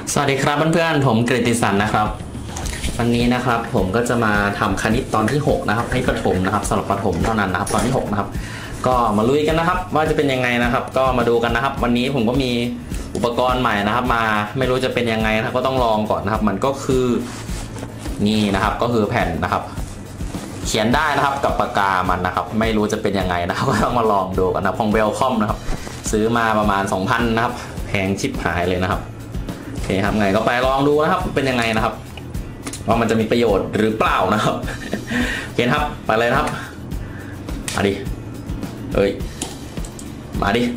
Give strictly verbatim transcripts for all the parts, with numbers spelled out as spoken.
สวัสดีครับเพื่อนๆผมกฤติสันนะครับวันนี้นะครับผมก็จะมาทำคณิตตอนที่หกนะครับให้ประถมนะครับสำหรับประถมเท่านั้นนะครับตอนที่หกนะครับก็มาลุยกันนะครับว่าจะเป็นยังไงนะครับก็มาดูกันนะครับวันนี้ผมก็มีอุปกรณ์ใหม่นะครับมาไม่รู้จะเป็นยังไงนะครับก็ต้องลองก่อนนะครับมันก็คือนี่นะครับก็คือแผ่นนะครับเขียนได้นะครับกับปากกามันนะครับไม่รู้จะเป็นยังไงนะครับก็ต้องมาลองดูกันนะของเวลคอมนะครับซื้อมาประมาณ สองพัน นะครับแพงชิบหายเลยนะครับโอเคครับไงก็ไปลองดูนะครับเป็นยังไงนะครับว่ามันจะมีประโยชน์หรือเปล่านะครับโอเคครับไปเลยนะครับมาดิเอ้ยมาดิ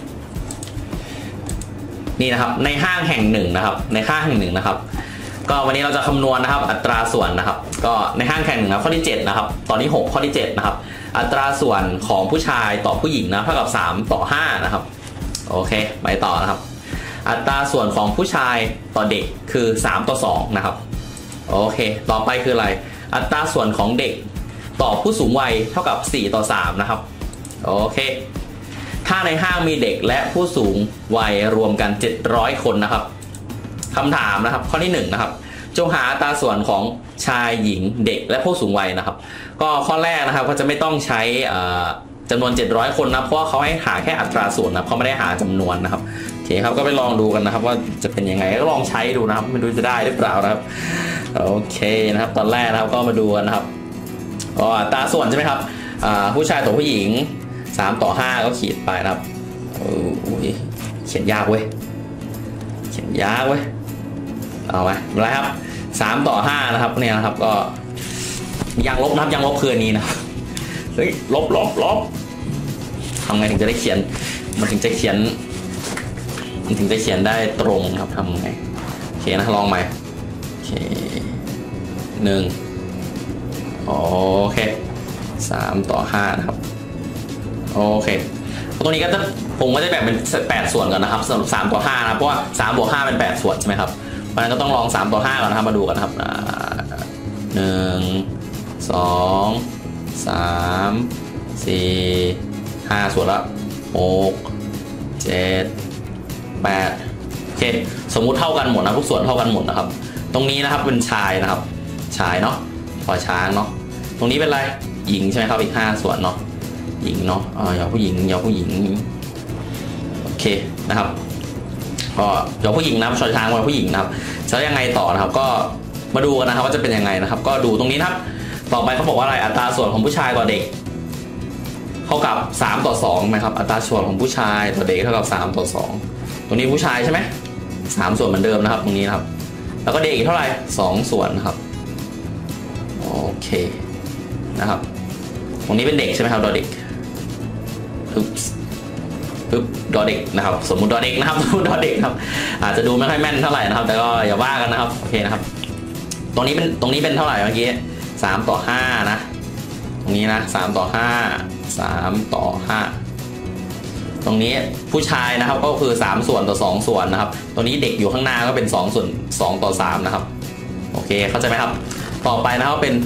นี่นะครับในห้างแห่งหนึ่งนะครับในห้างแห่งหนึ่งนะครับก็วันนี้เราจะคำนวณนะครับอัตราส่วนนะครับก็ในห้างแห่งหนึ่งนะข้อที่เจ็ดนะครับตอนที่หกข้อที่เจ็ดนะครับอัตราส่วนของผู้ชายต่อผู้หญิงนะเท่ากับสามต่อห้านะครับโอเคไปต่อนะครับอัตราส่วนของผู้ชายต่อเด็กคือสามต่อสองนะครับโอเคต่อไปคืออะไรอัตราส่วนของเด็กต่อผู้สูงวัยเท่ากับสี่ต่อสามนะครับโอเคถ้าในห้างมีเด็กและผู้สูงวัยรวมกันเจ็ดร้อยคนนะครับคำถามนะครับข้อที่หนึ่งนะครับจงหาอัตราส่วนของชายหญิงเด็กและผู้สูงวัยนะครับก็ข้อแรกนะครับก็จะไม่ต้องใช้จำนวนเจ็ดร้อยคนนะเพราะว่าเขาให้หาแค่อัตราส่วนนะเขาไม่ได้หาจำนวนนะครับโอเคครับก็ไปลองดูกันนะครับว่าจะเป็นยังไงก็ลองใช้ดูนะครับไม่รู้จะได้หรือเปล่านะครับโอเคนะครับตอนแรกนะครับก็มาดูกันนะครับก็อัตราส่วนใช่ไหมครับผู้ชายต่อผู้หญิงสามต่อห้าก็ขีดไปนะครับโอ้ยเขียนยากเว้ยเขียนยากเว้ยเอาไปอะไรครับสามต่อห้านะครับเนี่ยนะครับก็ยังลบนะครับยังลบคืออันนี้นะเฮ้ยลบลบลบทำไงถึงจะได้เขียนมันถึงจะเขียนมันถึงจะเขียนได้ตรงครับทำไงโอเคนะลองใหม่โอเคหนึ่งโอเคสามต่อห้านะครับโอเคตรงนี้ก็จะผมก็จะแบ่งเป็นแปดส่วนก่อนนะครับสำหรับสามต่อห้านะเพราะว่าสามบวกห้าเป็นแปดส่วนใช่ไหมครับเพราะฉะนั้นก็ต้องลองสามต่อห้าก่อนนะครับมาดูกันครับหนึ่งสองสามสี่ห้าส่วนละหกเจ็ดแปดโอเคสมมุติเท่ากันหมดนะทุกส่วนเท่ากันหมดนะครับตรงนี้นะครับเป็นชายนะครับชายเนาะพอช้างเนาะตรงนี้เป็นอะไรหญิงใช่ไหมครับอีกห้าส่วนเนาะหญิงเนาะอ่าอย่าผู้หญิงอย่าผู้หญิงโอเคนะครับก็อย่าผู้หญิงนะชอช้างว่าผู้หญิงนะครับจะยังไงต่อนะครับก็มาดูกันนะครับว่าจะเป็นยังไงนะครับก็ดูตรงนี้นะครับต่อไปเขาบอกว่าอะไรอัตราส่วนของผู้ชายต่อเด็กเท่ากับสามต่อสองไหมครับอัตราส่วนของผู้ชายต่อเด็กเท่ากับสามต่อสองตรงนี้ผู้ชายใช่ไหมสามส่วนเหมือนเดิมนะครับตรงนี้นะครับแล้วก็เด็กอีกเท่าไหร่สองส่วนนะครับโอเคนะครับตรงนี้เป็นเด็กใช่ไหมครับดอเด็กปึ๊บปึ๊บดอเด็กนะครับสมมุติดอเด็กนะครับสมมุติดอเด็กครับอาจจะดูไม่ค่อยแม่นเท่าไหร่นะครับแต่ก็อย่าว่ากันนะครับโอเคนะครับตรงนี้เป็นตรงนี้เป็นเท่าไหร่เมื่อกี้สามต่อห้านะตรงนี้นะสามต่อห้าสามต่อห้าตรงนี้ผู้ชายนะครับก็คือสามส่วนต่อสองส่วนนะครับตรงนี้เด็กอยู่ข้างหน้าก็เป็นสองส่วนสองต่อสามนะครับโอเคเข้าใจไหมครับต่อไปนะครับเป็น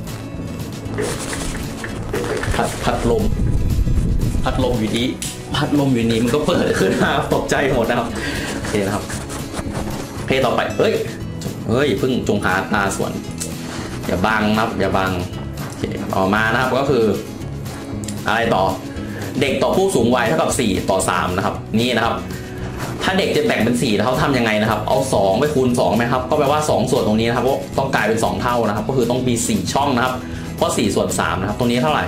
พัดพัดลมพัดลมอยู่นี้พัดลมอยู่นี้มันก็เปิดขึ้นมาตกใจหมดนะครับโอเคนะครับเพต่อไปเฮ้ยเฮ้ยเพิ่งจงหาตาส่วนอย่าบังนะครับอย่าบังโอเคออกมานะครับก็คืออะไรต่อเด็กต่อผู้สูงวัยเท่ากับสี่ต่อสามนะครับนี่นะครับถ้าเด็กจะแบ่งเป็นสี่แล้วเขาทำยังไงนะครับเอาสองไปคูณสองไหมครับก็แปลว่าสองส่วนตรงนี้นะครับก็ต้องกลายเป็นสองเท่านะครับก็คือต้องมีสี่ช่องนะครับเพราะสี่ส่วนสามนะครับตรงนี้เท่าไหร่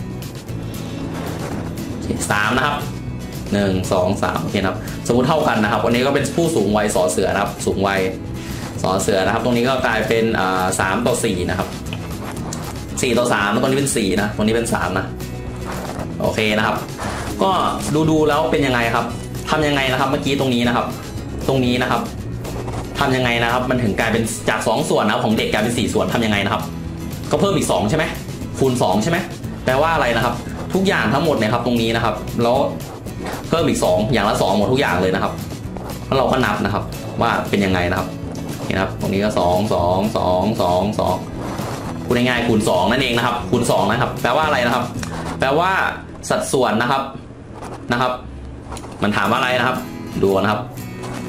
สามนะครับหนึ่งสองสามโอเคครับสมมุติเท่ากันนะครับวันนี้ก็เป็นผู้สูงวัยสอเสือนะครับสูงวัยสอเสือนะครับตรงนี้ก็กลายเป็นสามต่อสี่นะครับสี่ต่อสามแล้วตรงนี้เป็นสี่นะตรงนี้เป็นสามนะโอเคนะครับก็ดูดูแล้วเป็นยังไงครับทำยังไงนะครับเมื่อกี้ตรงนี้นะครับตรงนี้นะครับทำยังไงนะครับมันถึงกลายเป็นจากสองส่วนนะของเด็กกลายเป็นสี่ส่วนทำยังไงนะครับก็เพิ่มอีกสองใช่ไหมคูณสองใช่ไหมแปลว่าอะไรนะครับทุกอย่างทั้งหมดเนี่ยครับตรงนี้นะครับแล้วเพิ่มอีกสองอย่างละสองหมดทุกอย่างเลยนะครับแล้วเราก็นับนะครับว่าเป็นยังไงนะครับนี่นะครับตรงนี้ก็สองสองสองสองสองคูณง่ายๆคูณสองนั่นเองนะครับคูณสองนะครับแปลว่าอะไรนะครับแปลว่าสัดส่วนนะครับนะครับมันถามว่าอะไรนะครับดูนะครับ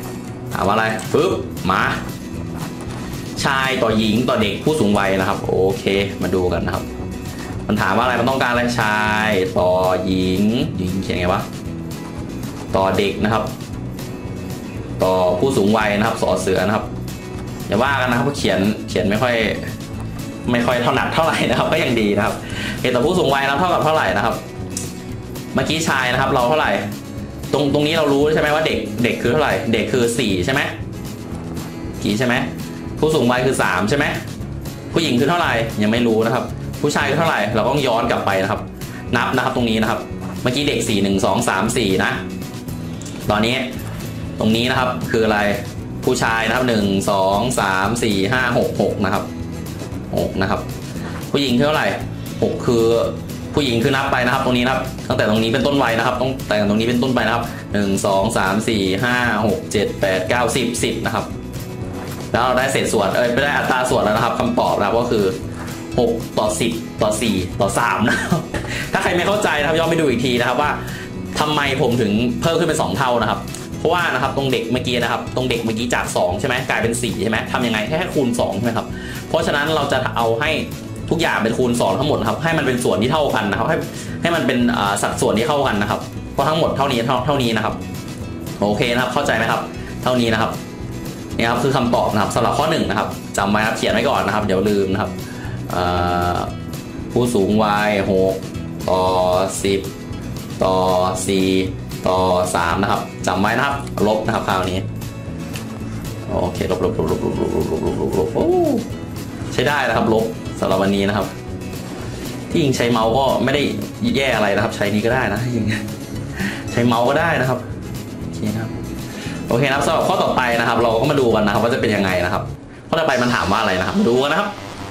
ถามว่าอะไรปึ๊บมาชายต่อหญิงต่อเด็กผู้สูงวัยนะครับโอเคมาดูกันนะครับมันถามว่าอะไรมันต้องการอะไรชายต่อหญิงหญิงเขียนไงวะต่อเด็กนะครับต่อผู้สูงวัยนะครับสอเสือนะครับอย่าว่ากันนะครับเพราะเขียนเขียนไม่ค่อยไม่ค่อยถนัดเท่าไหร่นะครับก็ยังดีนะครับเหตุต่อผู้สูงวัยนะครับเท่ากับเท่าไหร่นะครับเมื่อกี้ชายนะครับเราเท่าไหร่ตรงตรงนี้เรารู้ใช่ไหมว่าเด็กเด็กคือเท่าไหร่เด็กคือสี่ใช่ไหมกี่ใช่ไหมผู้สูงวัยคือสามใช่ไหมผู้หญิงคือเท่าไหร่ยังไม่รู้นะครับผู้ชายคือเท่าไหร่เราต้องย้อนกลับไปนะครับนับนะครับตรงนี้นะครับเมื่อกี้เด็กสี่หนึ่งสองสามสี่นะตอนนี้ตรงนี้นะครับคืออะไรผู้ชายนะครับหนึ่งสองสามสี่ห้าหกหกนะครับหกนะครับผู้หญิงคือเท่าไหร่หกคือผู้หญิงคือนับไปนะครับตรงนี้นะครับตั้งแต่ตรงนี้เป็นต้นวัยนะครับต้องแต่ตรงนี้เป็นต้นไปนะครับหนึ่งสองสามสี่ห้าหกเจ็ดแปดเก้าสิบสิบนะครับแล้วเราได้เศษส่วนเอ้ยไม่ได้อัตราส่วนแล้วนะครับคำตอบนะครับก็คือหกต่อสิบต่อสี่ต่อสามนะครับถ้าใครไม่เข้าใจนะครับย้อนไปดูอีกทีนะครับว่าทำไมผมถึงเพิ่มขึ้นเป็นสองเท่านะครับเพราะว่านะครับตรงเด็กเมื่อกี้นะครับตรงเด็กเมื่อกี้จากสองใช่ไหมกลายเป็นสี่ใช่ไหมทำยังไงแค่คูณสองใช่ไหมครับเพราะฉะนั้นเราจะเอาให้ทุกอย่างเป็นคูณสองทั้งหมดนะครับให้มันเป็นส่วนที่เท่ากันนะครับให้ให้มันเป็นสัดส่วนที่เท่ากันนะครับเพราะทั้งหมดเท่านี้เท่าเท่านี้นะครับโอเคนะครับเข้าใจไหมครับเท่านี้นะครับนี่ครับคือคำตอบนะครับสำหรับข้อหนึ่งนะครับจำไว้ครับเขียนไว้ก่อนนะครับเดี๋ยวลืมนะครับผู้สูงวัยหกต่อสิบต่อสี่ต่อสามนะครับจำไว้นะครับลบนะครับคราวนี้โอเคลบลบลบลบลบลบลบลบลบลบลบโอ้ใช้ได้นะครับลบสำหรับวันนี้นะครับที่ยิงใช้เมาส์ก็ไม่ได้แย่อะไรนะครับใช้นี้ก็ได้นะยิงใช้เมาส์ก็ได้นะครับโอเคครับโอเคนะครับสำหรับข้อต่อไปนะครับเราก็มาดูกันนะครับว่าจะเป็นยังไงนะครับข้อต่อไปมันถามว่าอะไรนะครับดูกันนะครับ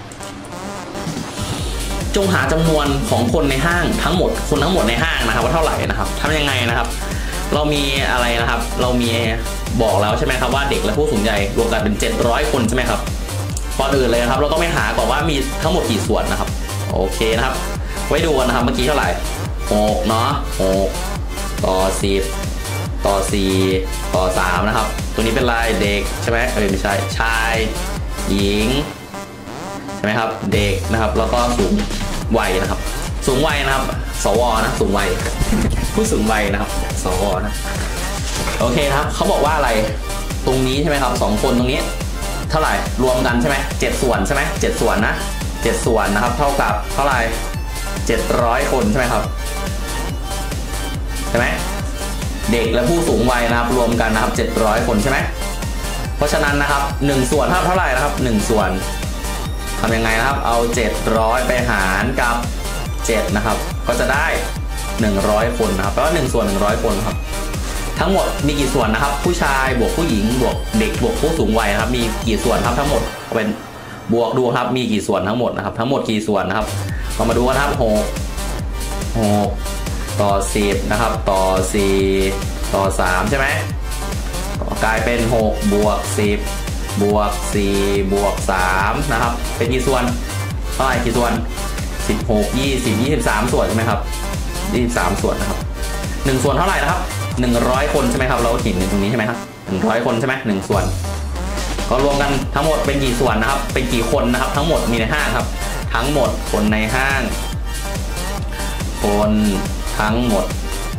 จงหาจำนวนของคนในห้างทั้งหมดคนทั้งหมดในห้างนะครับว่าเท่าไหร่นะครับทำยังไงนะครับเรามีอะไรนะครับเรามีบอกแล้วใช่ไหมครับว่าเด็กและผู้สูงวัยรวมกันเป็นเจ็ดร้อยคนใช่ไหมครับก่อนอื่นเลยนะครับเราต้องไปหาก่อนว่ามีทั้งหมดกี่ส่วนนะครับโอเคนะครับไว้ดูกันนะครับเมื่อกี้เท่าไหร่หกเนาะหกต่อสิบต่อสี่ต่อสามนะครับตัวนี้เป็นลายเด็กใช่ไหมเออไม่ใช่ชายหญิงใช่ไหมครับเด็กนะครับแล้วก็สูงวัยนะครับสูงวัยนะครับสวนะสูงวัยผู้สูงวัยนะครับสวนะโอเคครับเขาบอกว่าอะไรตรงนี้ใช่ไหมครับสองคนตรงนี้เท่าไหร่รวมกันใช่ไหมเจ็ดส่วนใช่ไหมเจ็ดส่วนนะเจ็ดส่วนนะครับเท่ากับเท่าไหร่เจ็ดร้อยคนใช่ไหมครับใช่ไหมเด็กและผู้สูงวัยนะครับรวมกันนะครับเจ็ดร้อยคนใช่ไหมเพราะฉะนั้นนะครับหนึ่งส่วนเท่าไหร่นะครับหนึ่งส่วนทำยังไงนะครับเอาเจ็ดร้อยไปหารกับเจ็ดนะครับก็จะได้หนึ่งร้อยคนนะครับแปลว่าหนึ่งส่วนหนึ่งร้อยคนครับทั้งหมดมีกี่ส่วนนะครับผู้ชายบวกผู้หญิงบวกเด็กบวกผู้สูงวัยนะครับมีกี่ส่วนครับทั้งหมดเป็นบวกดูครับมีกี่ส่วนทั้งหมดนะครับทั้งหมดกี่ส่วนนะครับเรามาดูกันครับหก หกต่อสิบนะครับต่อสี่ต่อสามใช่ไหมกลายเป็นหกบวกสิบบวกสี่บวกสามนะครับเป็นกี่ส่วนเท่าไหร่กี่ส่วนสิบหก ยี่สิบ ยี่สิบสามส่วนใช่ไหมครับยี่สิบสามส่วนนะครับหนึ่งส่วนเท่าไหร่นะครับหนึ่งร้อยคนใช่ไหมครับเราเขียนตรงนี้ใช่ไหมครับหนึ่งร้อยคนใช่ไหมหนึ่งส่วนก็รวมกันทั้งหมดเป็นกี่ส่วนนะครับเป็นกี่คนนะครับทั้งหมดมีในห้างครับทั้งหมดคนในห้างคนทั้งหมด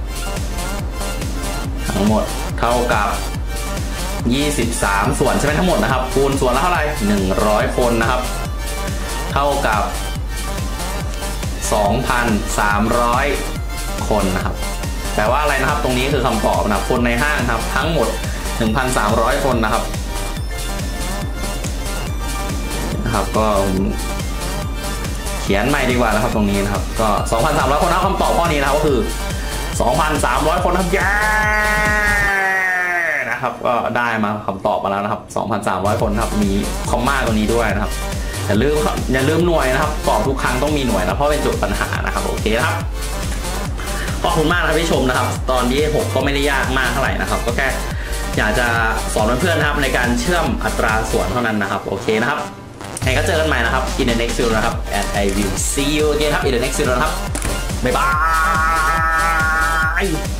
ทั้งหมดเท่ากับยี่สิบสามส่วนใช่ไหมทั้งหมดนะครับคูณส่วนละเท่าไหร่หนึ่งร้อยคนนะครับเท่ากับ สองพันสามร้อย คนนะครับแปลว่าอะไรนะครับตรงนี้คือคำตอบนะครับคนในห้างครับทั้งหมด หนึ่งพันสามร้อย คนนะครับนะครับก็เขียนใหม่ดีกว่านะครับตรงนี้นะครับก็ สองพันสามร้อย คนนะครับคำตอบข้อนี้นะครับก็คือ สองพันสามร้อย คนครับย้นะครับก็ได้มาคำตอบมาแล้วนะครับ สองพันสามร้อย คนครับมีคอมมาตัวนี้ด้วยนะครับอย่าลืมอย่าลืมหน่วยนะครับตอบทุกครั้งต้องมีหน่วยนะเพราะเป็นจุดปัญหานะครับโอเคนะครับขอบคุณมากนะครับที่ชมนะครับตอนที่หกก็ไม่ได้ยากมากเท่าไหร่นะครับก็แค่อยากจะสอนเพื่อนๆนะครับในการเชื่อมอัตราส่วนเท่านั้นนะครับโอเคนะครับไงก็เจอกันใหม่นะครับ in the next video นะครับ and I will see you again ครับ in the next video นะครับบ๊ายบาย